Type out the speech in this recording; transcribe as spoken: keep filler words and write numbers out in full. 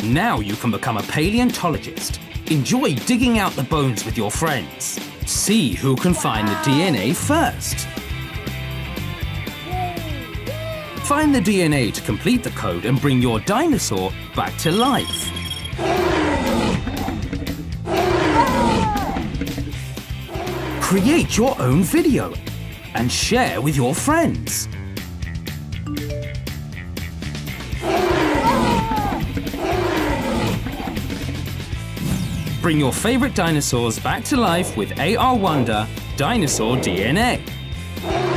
Now you can become a paleontologist. Enjoy digging out the bones with your friends. See who can find the D N A first. Find the D N A to complete the code and bring your dinosaur back to life. Create your own video and share with your friends. Bring your favorite dinosaurs back to life with A R Wonder Dinosaur D N A.